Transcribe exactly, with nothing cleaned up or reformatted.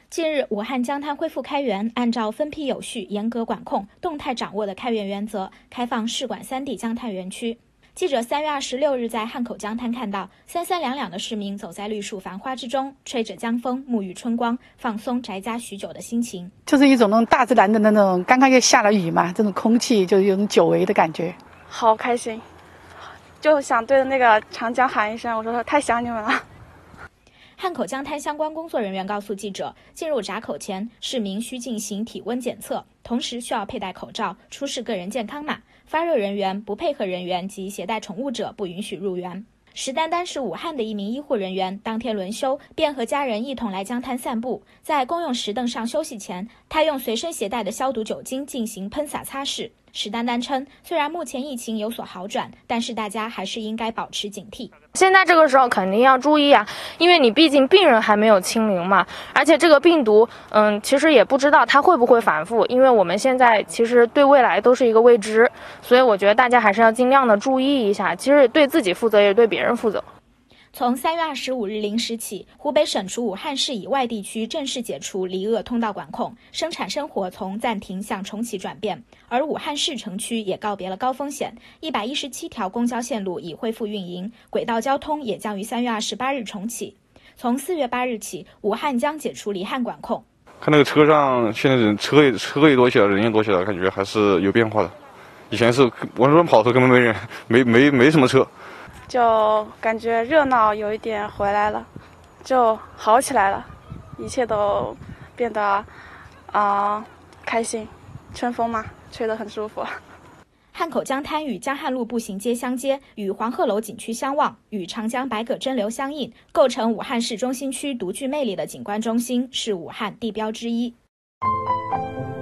近日，武汉江滩恢复开园，按照分批有序、严格管控、动态掌握的开园原则，开放试管三 D 江滩园区。记者三月二十六日在汉口江滩看到三三两两的市民走在绿树繁花之中，吹着江风，沐浴春光，放松宅家许久的心情。 就是一种那种大自然的那种，刚刚又下了雨嘛，这种空气就有种久违的感觉， 好开心，就想对着那个长江喊一声，我说太想你们了。 汉口江滩相关工作人员告诉记者，进入闸口前，市民需进行体温检测，同时需要佩戴口罩，出示个人健康码。发热人员、不配合人员及携带宠物者不允许入园。石丹丹是武汉的一名医护人员，当天轮休，便和家人一同来江滩散步。在公用石凳上休息前，他用随身携带的消毒酒精进行喷洒擦拭。石丹丹称，虽然目前疫情有所好转，但是大家还是应该保持警惕。 现在这个时候肯定要注意啊，因为你毕竟病人还没有清零嘛，而且这个病毒，嗯，其实也不知道它会不会反复，因为我们现在其实对未来都是一个未知，所以我觉得大家还是要尽量的注意一下，其实对自己负责也对别人负责。 从三月二十五日零时起，湖北省除武汉市以外地区正式解除离鄂通道管控，生产生活从暂停向重启转变。而武汉市城区也告别了高风险，一百一十七条公交线路已恢复运营，轨道交通也将于三月二十八日重启。从四月八日起，武汉将解除离汉管控。 看那个车上，现在人车也车也多起来，人也多起来，感觉还是有变化的。以前是往这边跑的时候根本没人，没没没什么车。 就感觉热闹有一点回来了，就好起来了，一切都变得啊、呃、开心，春风嘛，吹得很舒服。 汉口江滩与江汉路步行街相接，与黄鹤楼景区相望，与长江百舸真流相映，构成武汉市中心区独具魅力的景观中心，是武汉地标之一。